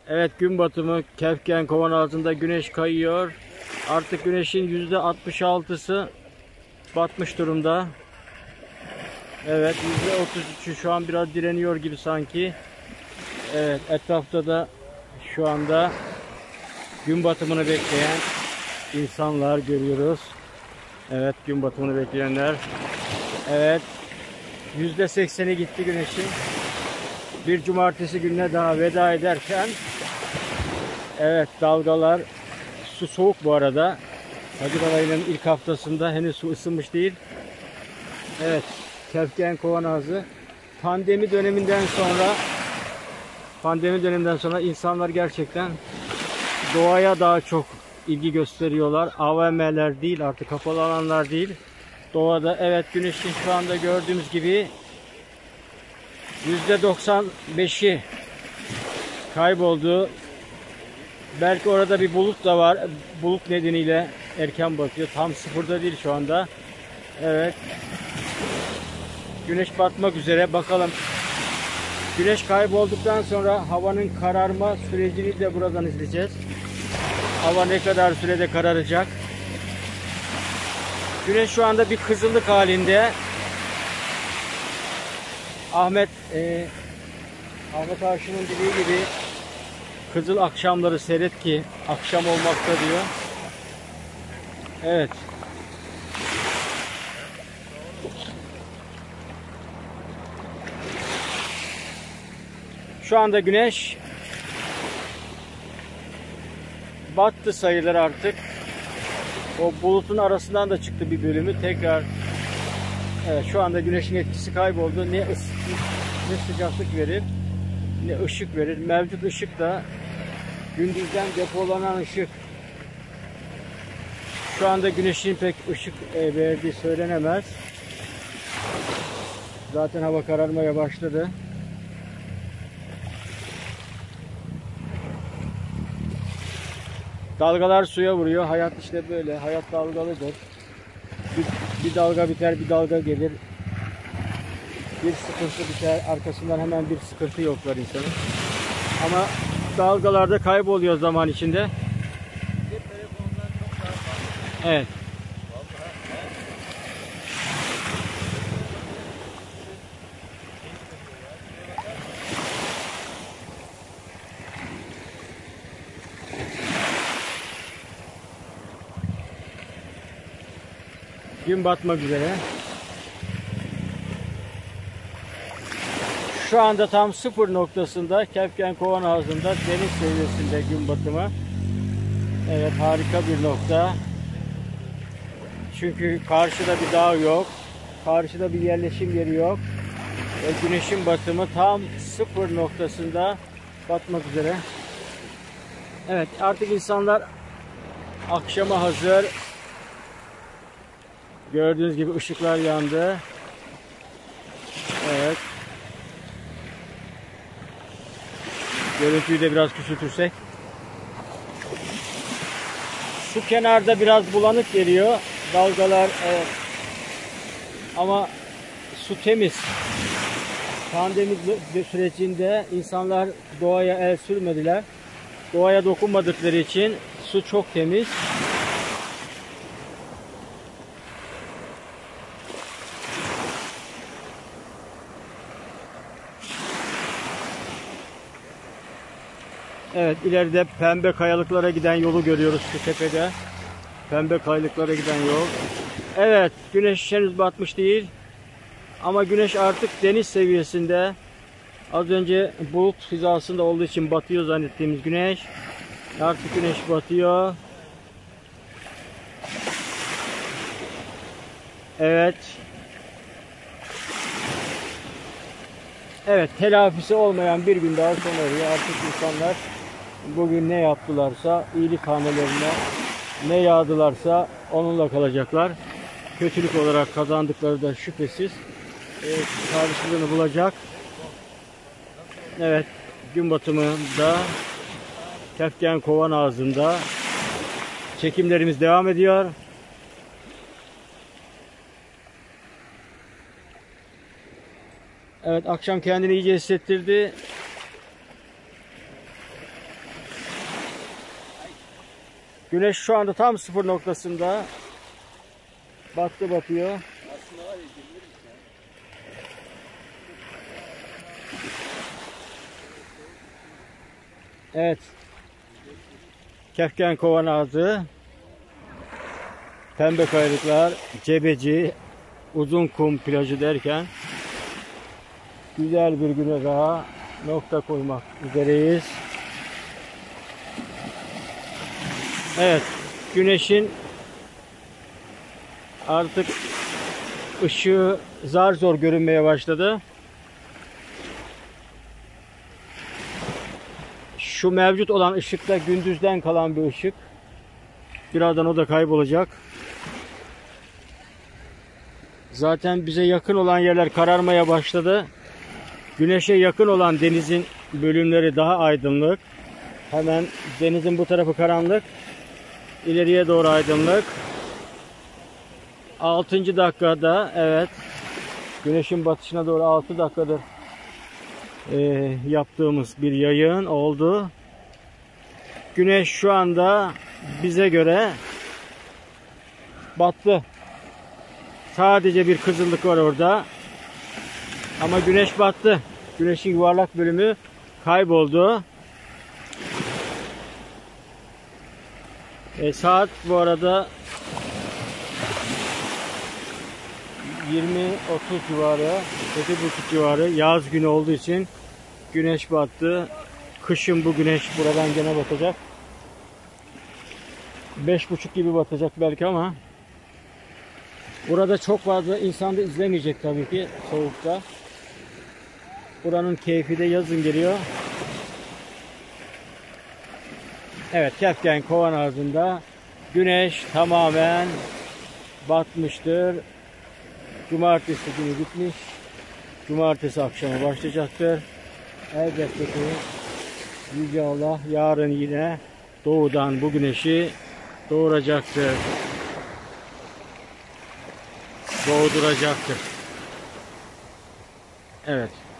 Evet, gün batımı Kefken Kovan altında güneş kayıyor. Artık güneşin %66'sı batmış durumda. Evet, %33'ü şu an biraz direniyor gibi sanki. Evet, etrafta da şu anda gün batımını bekleyen insanlar görüyoruz. Evet, gün batımını bekleyenler. Evet, %80'i gitti güneşin. Bir cumartesi gününe daha veda ederken, evet, dalgalar, su soğuk bu arada. Haziran ayının ilk haftasında henüz su ısınmış değil. Evet, Kefken Kovan Ağzı. Pandemi döneminden sonra insanlar gerçekten doğaya daha çok ilgi gösteriyorlar. AVM'ler değil, artık kapalı alanlar değil. Doğada, evet, güneşin şu anda gördüğümüz gibi %95'i kayboldu. Belki orada bir bulut da var. Bulut nedeniyle erken batıyor. Tam sıfırda değil şu anda. Evet. Güneş batmak üzere. Bakalım. Güneş kaybolduktan sonra havanın kararma sürecini de buradan izleyeceğiz. Hava ne kadar sürede kararacak? Güneş şu anda bir kızıllık halinde. Ahmet Aşık'ın dediği gibi kızıl akşamları seyret ki akşam olmakta diyor. Evet. Şu anda güneş battı sayılır artık. O bulutun arasından da çıktı bir bölümü. Tekrar, evet, şu anda güneşin etkisi kayboldu. Ne sıcaklık verir, ne ışık verir. Mevcut ışık da gündüzden depolanan ışık. Şu anda güneşin pek ışık verdiği söylenemez. Zaten hava kararmaya başladı. Dalgalar suya vuruyor. Hayat işte böyle. Hayat dalgalıdır. Bir dalga biter, bir dalga gelir. Bir sıkıntı biter, arkasından hemen bir sıkıntı yoklar insanın. Ama dalgalarda kayboluyor zaman içinde. Evet. Gün batmak üzere. Şu anda tam sıfır noktasında Kefken Kovan Ağzı'nda deniz seviyesinde gün batımı. Evet, harika bir nokta. Çünkü karşıda bir dağ yok. Karşıda bir yerleşim yeri yok. Ve güneşin batımı tam sıfır noktasında batmak üzere. Evet, artık insanlar akşama hazır. Gördüğünüz gibi ışıklar yandı. Evet. Görüntüyü de biraz küçültürsek. Su kenarda biraz bulanık geliyor. Dalgalar, evet. Ama su temiz. Pandemi sürecinde insanlar doğaya el sürmediler. Doğaya dokunmadıkları için su çok temiz. Evet, ileride pembe kayalıklara giden yolu görüyoruz şu tepede. Pembe kayalıklara giden yol. Evet, güneş henüz batmış değil. Ama güneş artık deniz seviyesinde. Az önce bulut hizasında olduğu için batıyor zannettiğimiz güneş. Artık güneş batıyor. Evet. Evet, telafisi olmayan bir gün daha sona eriyor. Artık insanlar bugün ne yaptılarsa, iyilik hanelerine ne yağdılarsa onunla kalacaklar. Kötülük olarak kazandıkları da şüphesiz karşılığını bulacak. Evet, gün batımında Kefken Kovan Ağzı'nda çekimlerimiz devam ediyor. Evet, akşam kendini iyice hissettirdi. Güneş şu anda tam sıfır noktasında. Batıyor. Evet. Kefken Kovanağızı, Pembe Kayalıklar, Cebeci, Uzunkum plajı derken güzel bir güne daha nokta koymak üzereyiz. Evet, güneşin artık ışığı zar zor görünmeye başladı. Şu mevcut olan ışıkta gündüzden kalan bir ışık. Birazdan o da kaybolacak. Zaten bize yakın olan yerler kararmaya başladı. Güneşe yakın olan denizin bölümleri daha aydınlık. Hemen denizin bu tarafı karanlık. İleriye doğru aydınlık. 6. dakikada, evet, güneşin batışına doğru 6 dakikadır yaptığımız bir yayın oldu. Güneş şu anda bize göre battı. Sadece bir kızıllık var orada. Ama güneş battı. Güneşin yuvarlak bölümü kayboldu. Saat bu arada 20-30 civarı, 7.30 civarı, yaz günü olduğu için güneş battı. Kışın bu güneş buradan gene batacak. 5.30 gibi batacak belki ama burada çok fazla insan da izlemeyecek tabii ki soğukta. Buranın keyfi de yazın geliyor. Evet, Kefken Kovanağızı'nda güneş tamamen batmıştır. Cumartesi günü bitmiş. Cumartesi akşamı başlayacaktır. Elbette ki Yüce Allah yarın yine doğudan bu güneşi doğuracaktır. Doğduracaktır. Evet.